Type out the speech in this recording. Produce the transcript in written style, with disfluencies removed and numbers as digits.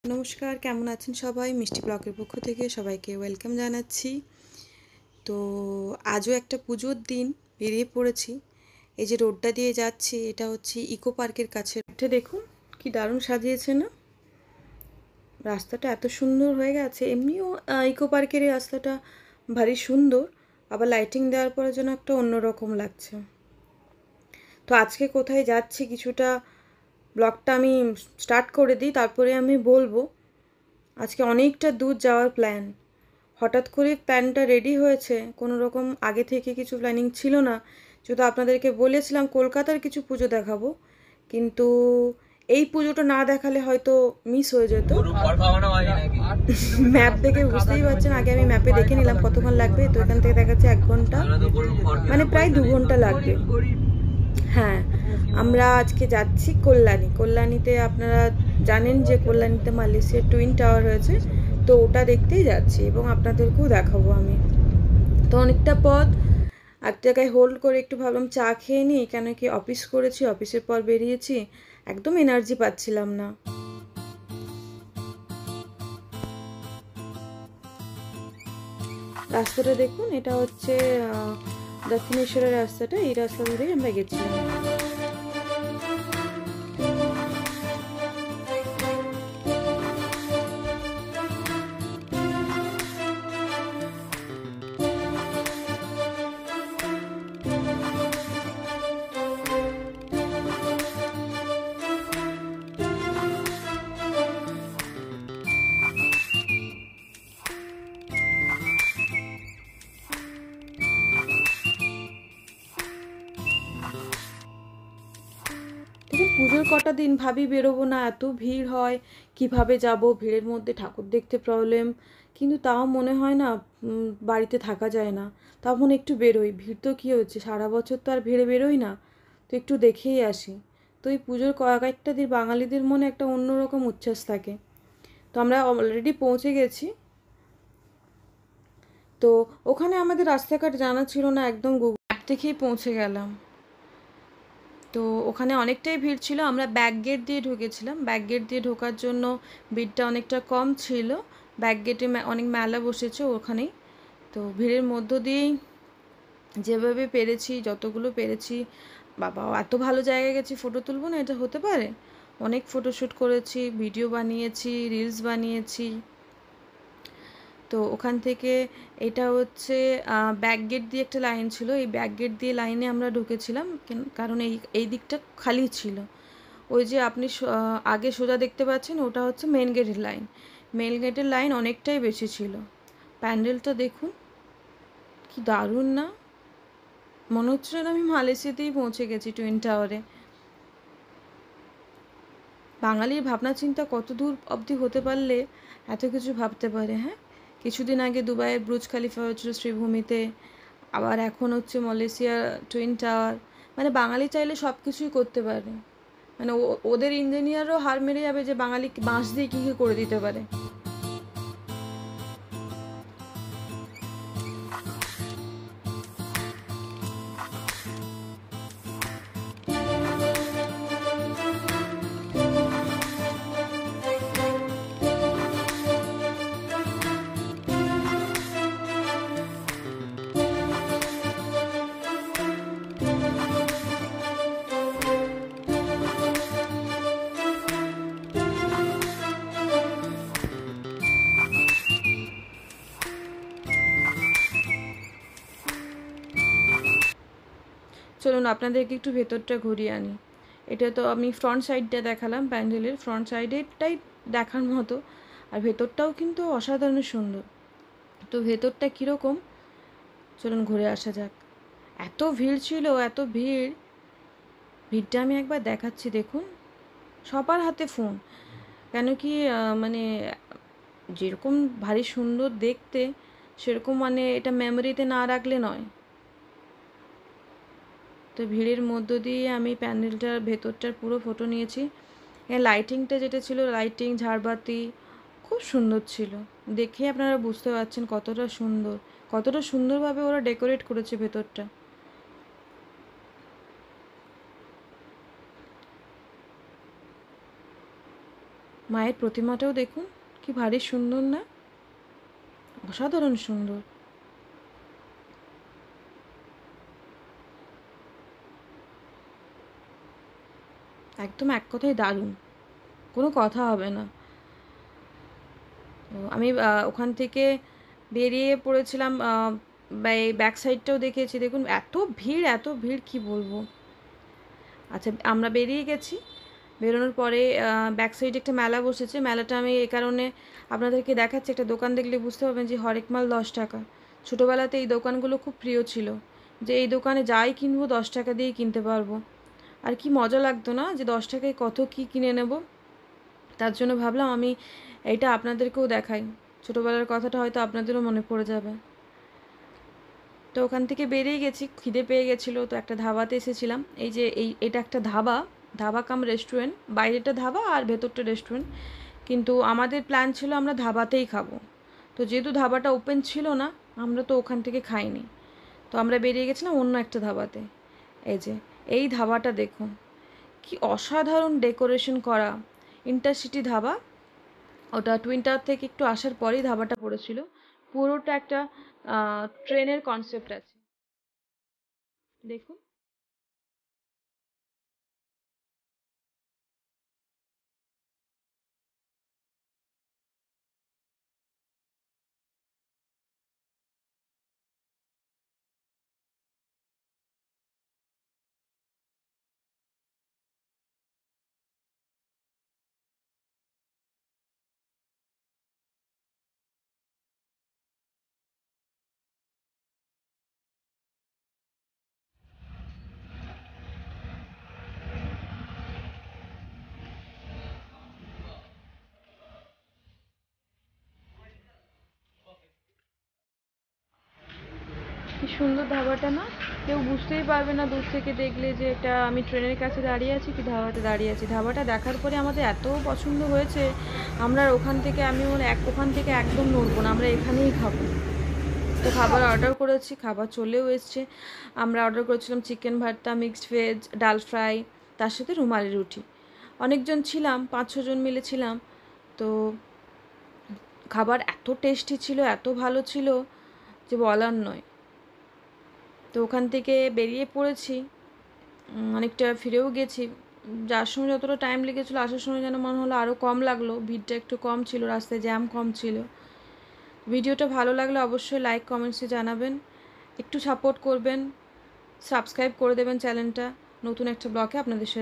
নমস্কার, কেমন আছেন সবাই? মিষ্টি ব্লগের পক্ষ থেকে সবাইকে ওয়েলকাম জানাচ্ছি। তো আজও একটা পুজোর দিন, বেরিয়ে পড়েছি। এই যে রোডটা দিয়ে যাচ্ছি, এটা হচ্ছে ইকো পার্কের কাছে। এটা দেখুন কি দারুণ সাজিয়েছে না? রাস্তাটা এত সুন্দর হয়ে গেছে। এমনিও ইকো পার্কের এই রাস্তাটা ভারী সুন্দর, আবার লাইটিং দেওয়ার পরে যেন একটা অন্যরকম লাগছে। তো আজকে কোথায় যাচ্ছি কিছুটা ব্লগটা আমি স্টার্ট করে দিই, তারপরে আমি বলবো। আজকে অনেকটা দূর যাওয়ার প্ল্যান। হঠাৎ করে প্ল্যানটা রেডি হয়েছে, কোনো রকম আগে থেকে কিছু প্ল্যানিং ছিল না। শুধু আপনাদেরকে বলেছিলাম কলকাতার কিছু পুজো দেখাবো, কিন্তু এই পুজোটা না দেখালে হয়তো মিস হয়ে যেত। ম্যাপ দেখে বুঝতেই পারছেন, আগে আমি ম্যাপে দেখে নিলাম কতক্ষণ লাগবে। তো এখান থেকে দেখাচ্ছে 1 ঘন্টা, মানে প্রায় 2 ঘন্টা লাগবে। হ্যাঁ, আমরা আজকে যাচ্ছি কল্যাণীতে। আপনারা জানেন যে কল্যাণীতে মালয়েশিয়ার টুইন টাওয়ার হয়েছে, তো ওটা দেখতেই যাচ্ছি এবং আপনাদেরকেও দেখাবো আমি। তো অনেকটা পথ এক জায়গায় হোল্ড করে একটু ভাবলাম চা খেয়ে নিই, কেন কি অফিস করেছি, অফিসের পর বেরিয়েছি, একদম এনার্জি পাচ্ছিলাম না। রাস্তাটা দেখুন, এটা হচ্ছে দক্ষিণেশ্বরের রাস্তাটা। এই রাস্তা ধরেই আমরা গেছিলাম। দেখুন, পুজোর কটা দিন ভাবি বেরোবো না, এত ভিড় হয়, কিভাবে যাব, ভিড়ের মধ্যে ঠাকুর দেখতে প্রবলেম, কিন্তু তাও মনে হয় না বাড়িতে থাকা যায় না, তখন একটু বেরোই। ভিড় তো কী হচ্ছে, সারা বছর তো আর ভিড়ে বেরোই না, তো একটু দেখেই আসি। তো এই পুজোর কয়েকটা দিন বাঙালিদের মনে একটা অন্যরকম উচ্ছ্বাস থাকে। তো আমরা অলরেডি পৌঁছে গেছি। তো ওখানে আমাদের রাস্তাঘাট জানা ছিল না, একদম গুগল ম্যাপ দেখেই পৌঁছে গেলাম। তো ওখানে অনেকটাই ভিড় ছিল। আমরা ব্যাক গেট দিয়ে ঢুকেছিলাম। ব্যাক গেট দিয়ে ঢোকার জন্য ভিড়টা অনেকটা কম ছিল। ব্যাক গেটে অনেক মেলা বসেছে ওখানেই। তো ভিড়ের মধ্য দিয়েই যেভাবে পেরেছি, যতগুলো পেরেছি, বাবা এত ভালো জায়গায় গেছি, ফটো তুলবো না, এটা হতে পারে? অনেক ফটোশ্যুট করেছি, ভিডিও বানিয়েছি, রিলস বানিয়েছি। তো ওখান থেকে এটা হচ্ছে ব্যাক গেট দিয়ে একটা লাইন ছিল, এই ব্যাক গেট দিয়ে লাইনে আমরা ঢুকেছিলাম, কারণ এই দিকটা খালি ছিল। ওই যে আপনি আগে সোজা দেখতে পাচ্ছেন, ওটা হচ্ছে মেন গেটের লাইন। মেন গেটের লাইন অনেকটাই বেশি ছিল। প্যান্ডেলটা দেখুন কি দারুণ না? মনে হচ্ছে না আমি মালয়েশিয়াতেই পৌঁছে গেছি, টুইন টাওয়ারে। বাঙালির ভাবনা চিন্তা কত দূর অবধি হতে পারলে এত কিছু ভাবতে পারে। হ্যাঁ, কিছুদিন আগে দুবাইয়ের ব্রুজ খালিফা হয়েছিল শ্রীভূমিতে, আবার এখন হচ্ছে মালয়েশিয়ার টুইন টাওয়ার। মানে বাঙালি চাইলে সব কিছুই করতে পারে। মানে ওদের ইঞ্জিনিয়ারও হার মেরে যাবে যে বাঙালি বাঁশ দিয়ে কী কী করে দিতে পারে। চলুন আপনাদেরকে একটু ভেতরটা ঘুরিয়ে আনি। এটা তো আমি ফ্রন্ট সাইডটা দেখালাম, প্যান্ডেলের ফ্রন্ট সাইডেরটাই দেখার মতো, আর ভেতরটাও কিন্তু অসাধারণ সুন্দর। তো ভেতরটা কীরকম, চলুন ঘুরে আসা যাক। এত ভিড় ছিল, এত ভিড়টা আমি একবার দেখাচ্ছি দেখুন। সবার হাতে ফোন, কেন কি মানে যেরকম ভারী সুন্দর দেখতে, সেরকম মানে এটা মেমোরিতে না রাখলে নয়। তো ভিড়ের মধ্য দিয়ে আমি প্যান্ডেলটার ভেতরটার পুরো ফটো নিয়েছি। লাইটিংটা যেটা ছিল, লাইটিং ঝাড়বাতি খুব সুন্দর ছিল। দেখে আপনারা বুঝতে পারছেন কতটা সুন্দরভাবে ওরা ডেকোরেট করেছে ভেতরটা। মায়ের প্রতিমাটাও দেখুন কি ভারী সুন্দর না, অসাধারণ সুন্দর। একদম এক কথায় দারুণ, কোনো কথা হবে না। তো আমি ওখান থেকে বেরিয়ে পড়েছিলাম, এই ব্যাক সাইডটাও দেখেছি, দেখুন এত ভিড় এত ভিড় কি বলবো। আচ্ছা আমরা বেরিয়ে গেছি, বেরোনোর পরে ব্যাক সাইডে একটা মেলা বসেছে, মেলাটা আমি এই কারণে আপনাদেরকে দেখাচ্ছি, একটা দোকান দেখলে বুঝতে পারবেন যে হরেক মাল 10 টাকা। ছোটোবেলাতে এই দোকানগুলো খুব প্রিয় ছিল, যে এই দোকানে যাই কিনবো 10 টাকা দিয়েই কিনতে পারবো। আর কি মজা লাগতো না যে 10 টাকায় কত কি কিনে নেব। তার জন্য ভাবলাম আমি এইটা আপনাদেরকেও দেখাই, ছোটোবেলার কথাটা হয়তো আপনাদেরও মনে পড়ে যাবে। তো ওখান থেকে বেরিয়ে গেছি, খিদে পেয়ে গেছিলো, তো একটা ধাবাতে এসেছিলাম। এই যে এটা একটা ধাবা, ধাবা কাম রেস্টুরেন্ট, বাইরেটা ধাবা আর ভেতরটা রেস্টুরেন্ট। কিন্তু আমাদের প্ল্যান ছিল আমরা ধাবাতেই খাবো, তো যেহেতু ধাবাটা ওপেন ছিল না আমরা তো ওখান থেকে খাইনি, তো আমরা বেরিয়ে গেছিলাম অন্য একটা ধাবাতে। এই যে এই ধাবাটা দেখুন কি অসাধারণ ডেকোরেশন করা, ইন্টারসিটি ধাবা। ওটা টুইন টাওয়ার থেকে একটু আসার পরেই ধাবাটা পড়েছিল। পুরোটা একটা ট্রেনের কনসেপ্ট আছে, দেখুন। কি সুন্দর ধাবাটা না, কেউ বুঝতেই পারবে না দূর থেকে দেখলে যে এটা আমি ট্রেনের কাছে দাঁড়িয়ে আছি কি ধাবাতে দাঁড়িয়ে আছি। ধাবাটা দেখার পরে আমাদের এত পছন্দ হয়েছে, আমরা আর ওখান থেকে আমি ওখান থেকে একদম নড়বো না, আমরা এখানেই খাবো। তো খাবার অর্ডার করেছি, খাবার চলেও এসছে। আমরা অর্ডার করেছিলাম চিকেন ভর্তা, মিক্সড ভেজ, ডাল ফ্রাই, তার সাথে রুমালি রুটি। অনেকজন ছিলাম, 5-6 জন মিলে ছিলাম। তো খাবার এত টেস্টি ছিল, এত ভালো ছিল যে বলার নয়। তো ওখান থেকে বেরিয়ে পড়েছি, অনেকটা ফিরেও গেছি। যাওয়ার সময় যতটা টাইম লেগেছিলো আসার সময় যেন মনে হলো আরও কম লাগলো, ভিড়টা একটু কম ছিল, রাস্তায় জ্যাম কম ছিল। ভিডিওটা ভালো লাগলে অবশ্যই লাইক কমেন্টসে জানাবেন, একটু সাপোর্ট করবেন, সাবস্ক্রাইব করে দেবেন চ্যানেলটা। নতুন একটা ব্লগে আপনাদের সাথে